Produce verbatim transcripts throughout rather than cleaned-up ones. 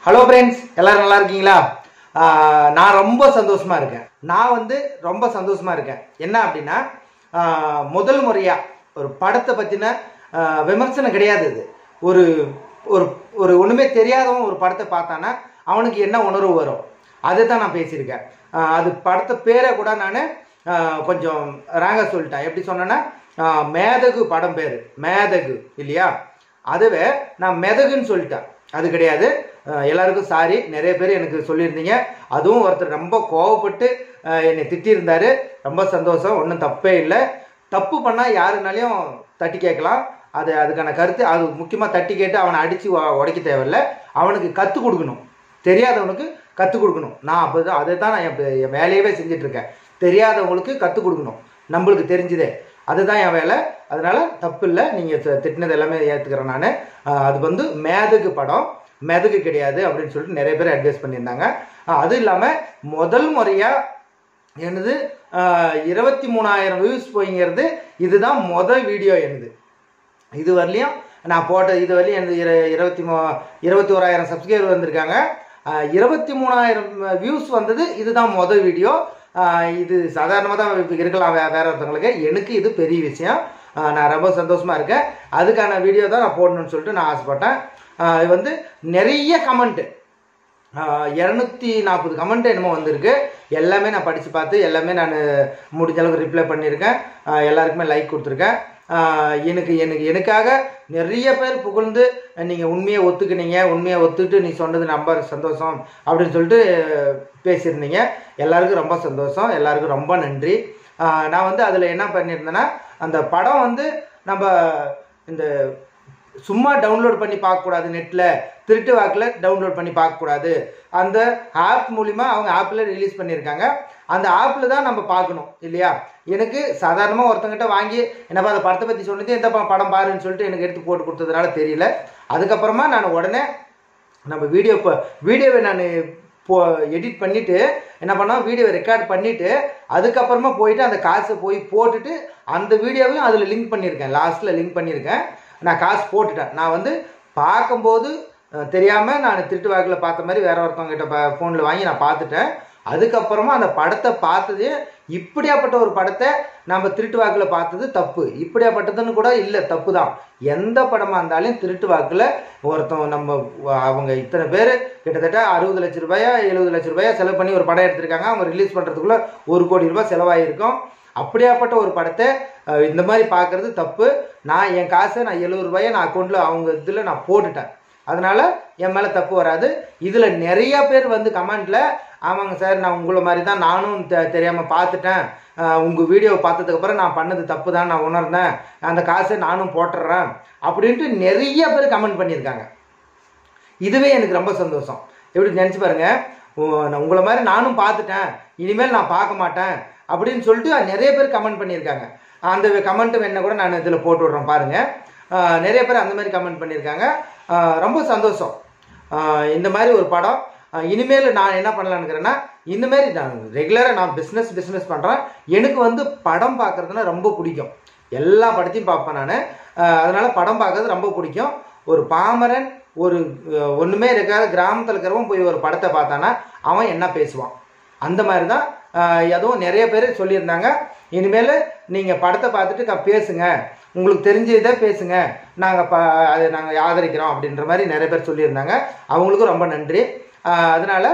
Hello friends, எல்லாரும் நல்லா இருக்கீங்களா? நான் ரொம்ப சந்தோஷமா இருக்கேன். நான் வந்து ரொம்ப சந்தோஷமா இருக்கேன். என்ன அப்படின்னா, முதல் முறையா ஒரு படத்தை பத்தின விமர்சனம் கிடையாது. இது ஒரு ஒரு ஒரு ஒண்ணுமே தெரியாதவன் ஒரு படத்தை பார்த்தானா அவனுக்கு என்ன உணர்வு வரும், அதை தான் நான் பேசியிருக்கேன். அது படத்தை பேரை கூட நான் கொஞ்சம் ராங்க சொல்லிட்டேன். எப்படி சொன்னேன்னா, மேதகு படம் பேரு மேதகு இல்லையா, அதுவே நான் மெதகுன்னு சொல்லிட்டேன். அது கிடையாது. எல்லாருக்கும் சாரி. நிறைய பேர் எனக்கு சொல்லியிருந்தீங்க. அதுவும் ஒருத்தர் ரொம்ப கோவப்பட்டு என்னை திட்டியிருந்தாரு. ரொம்ப சந்தோஷம். ஒன்றும் தப்பே இல்லை. தப்பு பண்ணால் யாருனாலையும் தட்டி கேட்கலாம். அது அதுக்கான கருத்து. அது முக்கியமாக தட்டி கேட்டு அவனை அடித்து உடைக்க தேவையில்லை. அவனுக்கு கற்றுக் கொடுக்கணும். தெரியாதவனுக்கு கற்றுக் கொடுக்கணும். நான் அப்போ தான் அதை தான் நான் என் வேலையவே செஞ்சிட்ருக்கேன். தெரியாதவங்களுக்கு கற்றுக் கொடுக்கணும். நம்மளுக்கு தெரிஞ்சுதே, அதுதான் என் வேலை. அதனால தப்பு இல்லை. நீங்கள் திட்டினது எல்லாமே ஏற்றுக்கிறேன் நான். அது வந்து மேதகு படம், மெதகு கிடையாது அப்படின்னு சொல்லிட்டு நிறைய பேர் அட்வைஸ் பண்ணியிருந்தாங்க. அது இல்லாமல் முதல் முறையாக எனது இருபத்தி மூணாயிரம் வியூஸ் போய்ங்கிறது இதுதான் முதல் வீடியோ. எனது இது வரலையும் நான் போட்ட இது வரலையும் எனது இர இருபத்தி மூ இருபத்தி ஓராயிரம் சப்ஸ்கிரைபர் வந்திருக்காங்க. இருபத்தி மூணாயிரம் வியூஸ் வந்தது இதுதான் முதல் வீடியோ. இது சாதாரணமாக தான் இருக்கலாம் வேற ஒருத்தவங்களுக்கு. எனக்கு இது பெரிய விஷயம். நான் ரொம்ப சந்தோஷமாக இருக்கேன். அதுக்கான வீடியோ தான் நான் போடணும்னு சொல்லிட்டு நான் ஆசைப்பட்டேன். இது வந்து நிறைய கமெண்ட்டு, இரநூத்தி நாற்பது கமெண்ட் என்னமோ வந்திருக்கு. எல்லாமே நான் படித்து பார்த்து எல்லாமே நான் முடிஞ்ச அளவுக்கு ரிப்ளை பண்ணியிருக்கேன். எல்லாருக்குமே லைக் கொடுத்துருக்கேன். எனக்கு எனக்கு எனக்காக நிறைய பேர் புகழ்ந்து நீங்கள் உண்மையை ஒத்துக்குனீங்க, உண்மையை ஒத்துட்டு நீ சொன்னது ரொம்ப சந்தோஷம் அப்படின்னு சொல்லிட்டு பேசியிருந்தீங்க. எல்லாருக்கும் ரொம்ப சந்தோஷம். எல்லாருக்கும் ரொம்ப நன்றி. நான் வந்து அதில் என்ன பண்ணியிருந்தேன்னா, அந்த படம் வந்து நம்ம இந்த சும்மா டவுன்லோட் பண்ணி பார்க்கக்கூடாது. நெட்டில் திருட்டு வாக்கில் டவுன்லோட் பண்ணி பார்க்கக்கூடாது. அந்த ஆப் மூலிமா அவங்க ஆப்பில் ரிலீஸ் பண்ணியிருக்காங்க. அந்த ஆப்பில் தான் நம்ம பார்க்கணும் இல்லையா. எனக்கு சாதாரணமாக ஒருத்தங்கிட்ட வாங்கி என்னப்பா அந்த படத்தை பற்றி சொன்னது, எந்த படம் பாருன்னு சொல்லிட்டு எனக்கு எடுத்து போட்டு கொடுத்ததுனால தெரியல. அதுக்கப்புறமா நான் உடனே நம்ம வீடியோ இப்போ வீடியோவை நான் போ எடிட் பண்ணிவிட்டு என்ன பண்ணோம், வீடியோவை ரெக்கார்ட் பண்ணிவிட்டு அதுக்கப்புறமா போயிட்டு அந்த காசை போய் போட்டுட்டு அந்த வீடியோவையும் அதில் லிங்க் பண்ணியிருக்கேன். லாஸ்ட்டில் லிங்க் பண்ணியிருக்கேன். நான் காசு போட்டுட்டேன். நான் வந்து பார்க்கும்போது தெரியாமல் நான் திருட்டு வாக்கில் பார்த்த மாதிரி வேற ஒருத்தவங்கிட்ட ஃபோனில் வாங்கி நான் பார்த்துட்டேன். அதுக்கப்புறமா அந்த படத்தை பார்த்ததே, இப்படியாப்பட்ட ஒரு படத்தை நம்ம திருட்டு வாக்கில் பார்த்தது தப்பு, இப்படியாப்பட்டதுன்னு கூட இல்லை, தப்பு தான். எந்த படமாக இருந்தாலும் திருட்டு வாக்கில் ஒருத்தவங்க நம்ம அவங்க இத்தனை பேர் கிட்டத்தட்ட அறுபது லட்ச ரூபாயா எழுபது லட்ச ரூபாயா செலவு பண்ணி ஒரு படம் எடுத்திருக்காங்க. அவங்க ரிலீஸ் பண்ணுறதுக்குள்ள ஒரு கோடி ரூபாய் செலவாகிருக்கும். அப்படியாப்பட்ட ஒரு படத்தை இந்த மாதிரி பார்க்குறது தப்பு. நான் என் காசை நான் எழுபது ரூபாயை நான் அக்கௌண்ட்டில் அவங்க இதில் நான் போட்டுட்டேன். அதனால் என் மேலே தப்பு வராது. இதில் நிறைய பேர் வந்து கமெண்டில், ஆமாங்க சார், நான் உங்களை மாதிரி தான் நானும் தெ தெரியாமல் பார்த்துட்டேன், உங்கள் வீடியோவை பார்த்ததுக்கப்புறம் நான் பண்ணது தப்பு தான் நான் உணர்ந்தேன், அந்த காசை நானும் போட்டுடுறேன் அப்படின்ட்டு நிறைய பேர் கமெண்ட் பண்ணியிருக்காங்க. இதுவே எனக்கு ரொம்ப சந்தோஷம். எப்படி நினச்சி பாருங்கள், உங்களை மாதிரி நானும் பார்த்துட்டேன், இனிமேல் நான் பார்க்க மாட்டேன் அப்படின்னு சொல்லிட்டு நிறைய பேர் கமெண்ட் பண்ணியிருக்காங்க. அந்த கமெண்ட்டு வேணா கூட நான் இதில் போட்டு விட்றேன் பாருங்கள். நிறைய பேர் அந்த மாதிரி கமெண்ட் பண்ணியிருக்காங்க. ரொம்ப சந்தோஷம். இந்த மாதிரி ஒரு படம் இனிமேல் நான் என்ன பண்ணலான்னுக்கிறேன்னா, இந்தமாரி நான் ரெகுலராக நான் பிஸ்னஸ் பிஸ்னஸ் பண்ணுறேன். எனக்கு வந்து படம் பார்க்குறதுனா ரொம்ப பிடிக்கும். எல்லா படத்தையும் பார்ப்பேன் நான். அதனால் படம் பார்க்குறது ரொம்ப பிடிக்கும். ஒரு பாமரன், ஒரு ஒன்றுமே இருக்காத கிராமத்தில் இருக்கிறவன் போய் ஒரு படத்தை பார்த்தானா அவன் என்ன பேசுவான், அந்த மாதிரி தான். அதுவும் நிறைய பேர் சொல்லியிருந்தாங்க, இனிமேல் நீங்கள் படத்தை பார்த்துட்டு பேசுங்க, உங்களுக்கு தெரிஞ்சதை பேசுங்க, நாங்கள் ப அதை நாங்கள் ஆதரிக்கிறோம் அப்படின்ற மாதிரி நிறைய பேர் சொல்லியிருந்தாங்க. அவங்களுக்கும் ரொம்ப நன்றி. அதனால்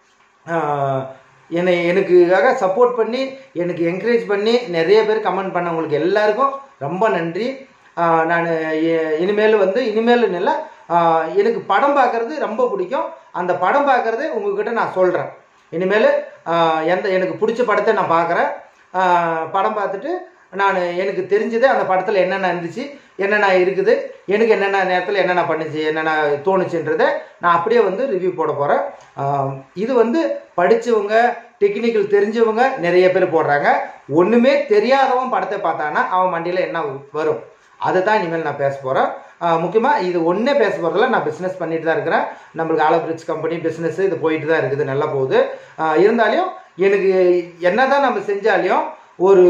என்னை எனக்குக்காக சப்போர்ட் பண்ணி எனக்கு என்கரேஜ் பண்ணி நிறைய பேர் கமெண்ட் பண்ணவங்களுக்கு எல்லாருக்கும் ரொம்ப நன்றி. நான் இனிமேல் வந்து இனிமேல் இல்லை, எனக்கு படம் பார்க்குறது ரொம்ப பிடிக்கும். அந்த படம் பார்க்குறது உங்கள்கிட்ட நான் சொல்கிறேன். இனிமேல் எந்த எனக்கு பிடிச்ச படத்தை நான் பார்க்குறேன். படம் பார்த்துட்டு நான் எனக்கு தெரிஞ்சது அந்த படத்தில் என்னென்ன இருந்துச்சு, என்னென்ன இருக்குது, எனக்கு என்னென்ன நேரத்தில் என்னென்ன பண்ணுச்சு, என்னென்ன தோணுச்சுன்றதை நான் அப்படியே வந்து ரிவ்யூ போட போகிறேன். இது வந்து படித்தவங்க, டெக்னிக்கல் தெரிஞ்சவங்க நிறைய பேர் போடுறாங்க. ஒன்றுமே தெரியாதவன் படத்தை பார்த்தானா அவன் மண்டியில் என்ன வரும், அதை தான் இனிமேல் நான் பேச போகிறேன். முக்கியமாக இது ஒன்றே பேச போகிறதில்ல, நான் பிஸ்னஸ் பண்ணிட்டு தான் இருக்கிறேன். நம்மளுக்கு ஆலோபிரிட்ஜ் கம்பெனி பிஸ்னஸ் இது போயிட்டு தான் இருக்குது, நல்லா போகுது. இருந்தாலும் எனக்கு என்ன தான் நம்ம செஞ்சாலையும் ஒரு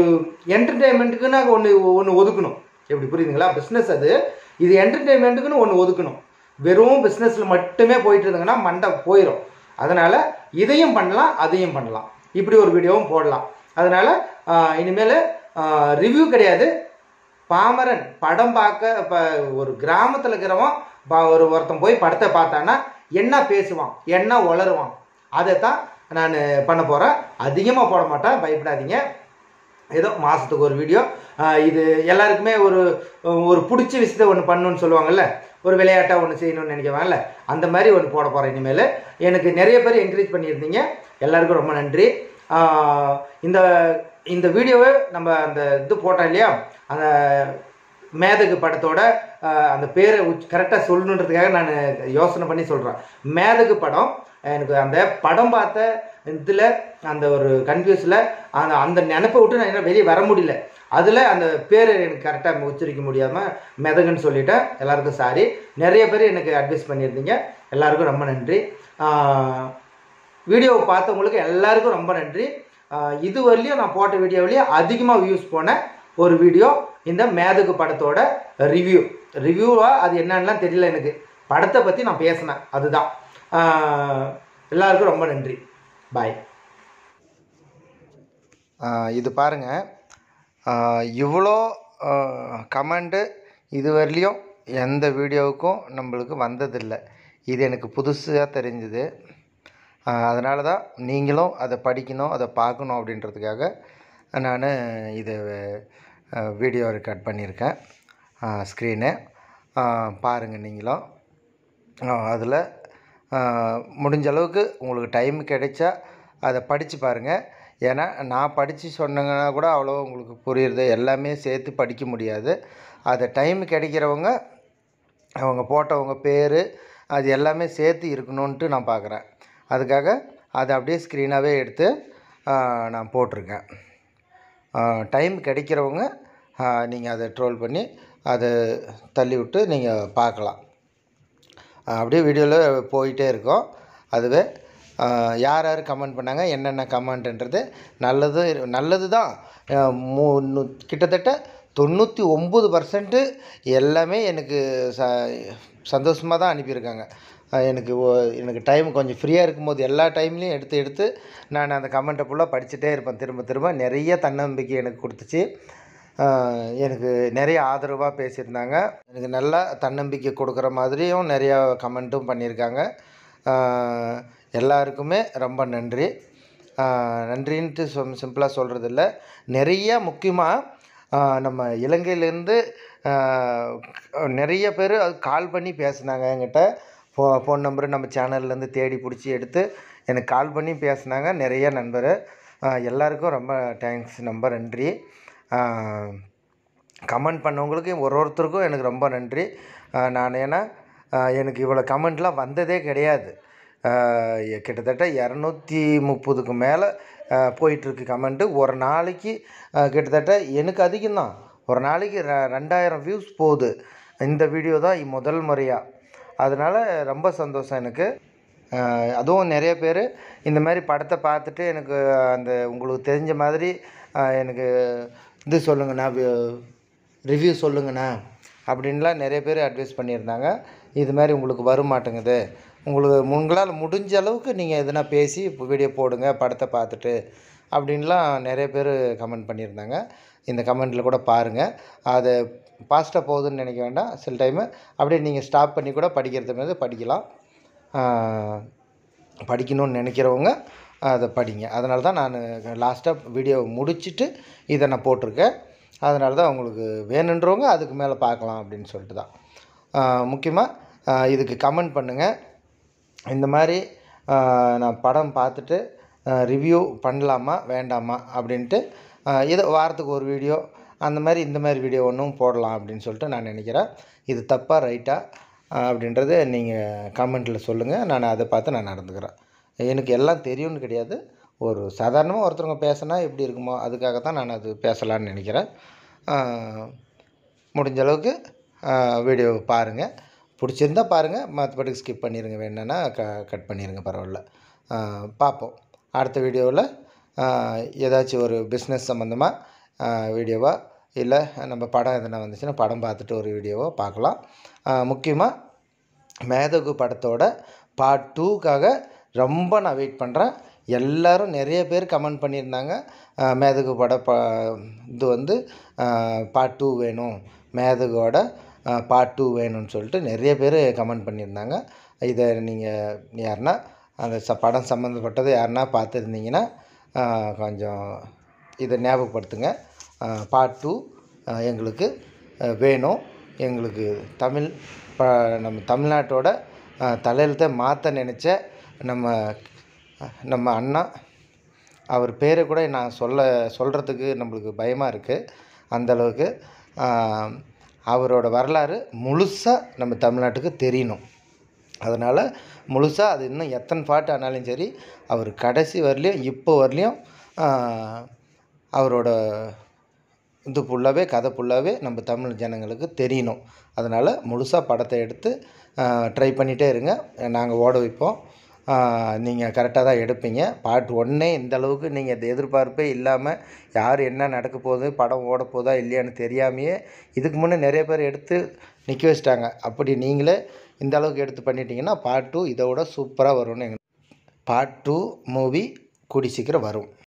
என்டர்டெயின்மெண்ட்டுக்குன்னு ஒன்று ஒன்று ஒதுக்கணும். எப்படி புரியுதுங்களா? பிஸ்னஸ் அது, இது என்டர்டெயின்மெண்ட்டுக்குன்னு ஒன்று ஒதுக்கணும். வெறும் பிஸ்னஸில் மட்டுமே போயிட்டு இருந்தீங்கன்னா மண்டை போயிடும். அதனால் இதையும் பண்ணலாம் அதையும் பண்ணலாம், இப்படி ஒரு வீடியோவும் போடலாம். அதனால் இனிமேல் ரிவ்யூ கிடையாது. பாமரன் படம் பார்க்க இப்போ ஒரு கிராமத்தில் இருக்கிறவன் ஒரு ஒருத்தன் போய் படத்தை பார்த்தான்னா என்ன பேசுவான் என்ன உளருவான் அதை தான் நான் பண்ண போகிறேன். அதிகமாக போட மாட்டேன், பயப்படாதீங்க. ஏதோ மாதத்துக்கு ஒரு வீடியோ. இது எல்லாருக்குமே ஒரு ஒரு பிடிச்ச விஷயத்தை ஒன்று பண்ணணுன்னு சொல்லுவாங்கள்ல, ஒரு விளையாட்டாக ஒன்று செய்யணும்னு நினைக்குவாங்கல்ல, அந்த மாதிரி ஒன்று போட போகிறேன் இனிமேல். எனக்கு நிறைய பேர் என்கரேஜ் பண்ணியிருந்தீங்க, எல்லாருக்கும் ரொம்ப நன்றி. இந்த இந்த வீடியோவை நம்ம அந்த இது போட்டோம் இல்லையா, அந்த மேதகு படத்தோட அந்த பேரை கரெக்டாக சொல்லணுன்றதுக்காக நான் யோசனை பண்ணி சொல்கிறேன். மேதகு படம், எனக்கு அந்த படம் பார்த்த இதில் அந்த ஒரு கன்ஃபியூஸில் அந்த அந்த நினைப்பை விட்டு நான் என்ன வெளியே வர முடியல. அதில் அந்த பேர் எனக்கு கரெக்டாக உச்சரிக்க முடியாமல் மெதகுன்னு சொல்லிட்டேன். எல்லாருக்கும் சாரி. நிறைய பேர் எனக்கு அட்வைஸ் பண்ணியிருந்தீங்க, எல்லாருக்கும் ரொம்ப நன்றி. வீடியோவை பார்த்தவங்களுக்கு எல்லாருக்கும் ரொம்ப நன்றி. இது வரலையும் நான் போட்ட வீடியோவிலேயே அதிகமாக வியூஸ் போன ஒரு வீடியோ இந்த மேதகு படத்தோட ரிவ்யூ. ரிவ்யூவாக அது என்னன்னா தெரியல, எனக்கு படத்தை பற்றி நான் பேசினேன், அதுதான். எல்லாருக்கும் ரொம்ப நன்றி, பாய். இது பாருங்கள், இவ்வளோ கமெண்ட்டு இது வரலையும் எந்த வீடியோவுக்கும் நம்மளுக்கு வந்ததில்லை. இது எனக்கு புதுசாக தெரிஞ்சுது. அதனால தான் நீங்களும் அதை படிக்கணும், அதை பார்க்கணும் அப்படின்றதுக்காக நான் இதை வீடியோ ரெக்கார்ட் பண்ணியிருக்கேன். ஸ்க்ரீனு பாருங்கள் நீங்களும். அதில் முடிஞ்ச அளவுக்கு உங்களுக்கு டைம் கிடைச்சா அதை படித்து பாருங்கள். ஏன்னா நான் படித்து சொன்னங்கன்னா கூட அவ்வளோ உங்களுக்கு புரியுறது எல்லாமே சேர்த்து படிக்க முடியாது. அதை டைம் கிடைக்கிறவங்க அவங்க போட்டவங்க பேர் அது எல்லாமே சேர்த்து இருக்கணுன்ட்டு நான் பார்க்குறேன். அதுக்காக அதை அப்படியே ஸ்க்ரீனாகவே எடுத்து நான் போட்டிருக்கேன். டைம் கிடைக்கிறவங்க நீங்கள் அதை ட்ரோல் பண்ணி அதை தள்ளி விட்டு நீங்கள் பார்க்கலாம். அப்படியே வீடியோவில் போயிட்டே இருக்கும். அதுவே யார் யார் கமெண்ட் பண்ணாங்க, என்னென்ன கமெண்ட்டுன்றது நல்லது நல்லது தான். மூ கிட்டத்தட்ட தொண்ணூற்றி ஒம்பது பர்சன்ட்டு எல்லாமே எனக்கு ச சந்தோஷமாக தான் அனுப்பியிருக்காங்க. எனக்கு எனக்கு டைம் கொஞ்சம் ஃப்ரீயாக இருக்கும்போது எல்லா டைம்லேயும் எடுத்து எடுத்து நான் அந்த கமெண்ட்டை ஃபுல்லாக படிச்சுட்டே இருப்பேன். திரும்ப திரும்ப நிறைய தன்னம்பிக்கை எனக்கு கொடுத்துச்சு. எனக்கு நிறைய ஆதரவாக பேசியிருந்தாங்க. எனக்கு நல்லா தன்னம்பிக்கை கொடுக்குற மாதிரியும் நிறையா கமெண்ட்டும் பண்ணியிருக்காங்க. எல்லாருக்குமே ரொம்ப நன்றி. நன்றின்ட்டு சொ சிம்பிளாக சொல்கிறது இல்லை. நிறைய முக்கியமாக நம்ம இலங்கையிலேருந்து நிறைய பேர் அது கால் பண்ணி பேசுனாங்க என்கிட்ட. ஃபோ ஃபோன் நம்பரு நம்ம சேனல்லேருந்து தேடி பிடிச்சி எடுத்து எனக்கு கால் பண்ணி பேசுனாங்க நிறைய நண்பர். எல்லாருக்கும் ரொம்ப தேங்க்ஸ், ரொம்ப நன்றி. கமெண்ட் பண்ணவங்களுக்கு ஒரு ஒருத்தருக்கும் எனக்கு ரொம்ப நன்றி. நான் ஏன்னா எனக்கு இவ்வளோ கமெண்ட்லாம் வந்ததே கிடையாது. கிட்டத்தட்ட இரநூத்தி முப்பதுக்கு மேலே போயிட்டுருக்கு கமெண்ட்டு. ஒரு நாளைக்கு கிட்டத்தட்ட எனக்கு அதிகம்தான், ஒரு நாளைக்கு ரெ ரெண்டாயிரம் வியூஸ் போகுது இந்த வீடியோ தான் முதல் முறையாக. அதனால் ரொம்ப சந்தோஷம் எனக்கு. அதுவும் நிறைய பேர் இந்த மாதிரி படத்தை பார்த்துட்டு எனக்கு அந்த உங்களுக்கு தெரிஞ்ச மாதிரி எனக்கு இது சொல்லுங்கண்ணா, ரிவ்யூ சொல்லுங்கண்ணா அப்படின்லாம் நிறைய பேர் அட்வைஸ் பண்ணியிருந்தாங்க. இது மாதிரி உங்களுக்கு வர மாட்டேங்குது, உங்களுக்கு உங்களால் முடிஞ்ச அளவுக்கு நீங்கள் எதுனா பேசி இப்போ வீடியோ போடுங்க படத்தை பார்த்துட்டு அப்படின்லாம் நிறைய பேர் கமெண்ட் பண்ணியிருந்தாங்க. இந்த கமெண்ட்டில் கூட பாருங்கள். அதை பாஸ்ட்டாக போகுதுன்னு நினைக்க வேண்டாம். சில டைமு அப்படியே நீங்கள் ஸ்டாப் பண்ணி கூட படிக்கிறது மாதிரி படிக்கலாம். படிக்கணும்னு நினைக்கிறவங்க அதை படிங்க. அதனால தான் நான் லாஸ்ட்டாக வீடியோ முடிச்சுட்டு இதை நான் போட்டிருக்கேன். அதனால தான் உங்களுக்கு வேணுன்றவங்க அதுக்கு மேலே பார்க்கலாம் அப்படின்னு சொல்லிட்டு தான். முக்கியமாக இதுக்கு கமெண்ட் பண்ணுங்கள். இந்த மாதிரி நான் படம் பார்த்துட்டு ரிவ்யூ பண்ணலாமா வேண்டாமா அப்படின்ட்டு ஏதோ வாரத்துக்கு ஒரு வீடியோ அந்த மாதிரி இந்த மாதிரி வீடியோ ஒன்றும் போடலாம் அப்படின்னு சொல்லிட்டு நான் நினைக்கிறேன். இது தப்பாக ரைட்டா அப்படின்றத நீங்கள் கமெண்ட்டில் சொல்லுங்கள். நான் அதை பார்த்து நான் நடந்துக்கிறேன். எனக்கு எல்லாம் தெரியும்னு கிடையாது. ஒரு சாதாரணமாக ஒருத்தவங்க பேசினா எப்படி இருக்குமோ அதுக்காக தான் நான் அது பேசலான்னு நினைக்கிறேன். முடிஞ்ச அளவுக்கு வீடியோ பாருங்கள். பிடிச்சிருந்தால் பாருங்கள், மற்றபடி ஸ்கிப் பண்ணிடுங்க. வேணுன்னா க கட் பண்ணிடுங்க, பரவாயில்ல. பார்ப்போம் அடுத்த வீடியோவில். ஏதாச்சும் ஒரு பிஸ்னஸ் சம்மந்தமாக வீடியோவாக இல்லை நம்ம படம் எதனா வந்துச்சுன்னா படம் பார்த்துட்டு ஒரு வீடியோவாக பார்க்கலாம். முக்கியமாக மேதகு படத்தோட பார்ட் டூக்காக ரொம்ப நான் வெயிட் பண்ணுறேன். எல்லோரும் நிறைய பேர் கமெண்ட் பண்ணியிருந்தாங்க, மேதகு பட ப இது வந்து பார்ட் டூ வேணும், மேதகோட பார்ட் டூ வேணும்னு சொல்லிட்டு நிறைய பேர் கமெண்ட் பண்ணியிருந்தாங்க. இதை நீங்கள் யாருன்னா அந்த ச படம் சம்மந்தப்பட்டது யாருன்னா பார்த்துருந்தீங்கன்னா கொஞ்சம் இதை ஞாபகப்படுத்துங்க. பார்ட் டூ எங்களுக்கு வேணும். எங்களுக்கு தமிழ் ப நம்ம தமிழ்நாட்டோட தலையெழுத்தை மாற்ற நினச்ச நம்ம நம்ம அண்ணா, அவர் பேரை கூட நான் சொல்ல சொல்கிறதுக்கு நம்மளுக்கு பயமாக இருக்குது. அந்தளவுக்கு அவரோட வரலாறு முழுசாக நம்ம தமிழ்நாட்டுக்கு தெரியணும். அதனால் முழுசாக அது இன்னும் எத்தனை பாட்டு ஆனாலும் சரி, அவர் கடைசி வரலையும் இப்போ வரலையும் அவரோட இது ஃபுல்லாகவே கதை ஃபுல்லாகவே நம்ம தமிழ் ஜனங்களுக்கு தெரியணும். அதனால் முழுசாக படத்தை எடுத்து ட்ரை பண்ணிகிட்டே இருங்க. நாங்கள் ஓட வைப்போம். நீங்கள் கரெக்டாக தான் எடுப்பீங்க. பார்ட் ஒன்னே இந்த அளவுக்கு நீங்கள் இந்த எதிர்பார்ப்பே இல்லாமல் யார் என்ன நடக்க போகுது, படம் ஓட போதா இல்லையான்னு தெரியாமையே இதுக்கு முன்னே நிறைய பேர் எடுத்து நிற்க வச்சிட்டாங்க. அப்படி நீங்களே இந்த அளவுக்கு எடுத்து பண்ணிட்டீங்கன்னா பார்ட் டூ இதோட சூப்பராக வரும்னு எங்கள் பார்ட் டூ மூவி கூடி சீக்கிரம் வரும்.